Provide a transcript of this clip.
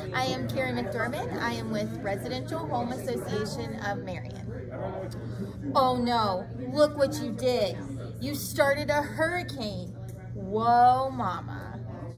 I am Carrie McDermott. I am with Residential Home Association of Marion. Oh no, look what you did. You started a hurricane. Whoa, mama.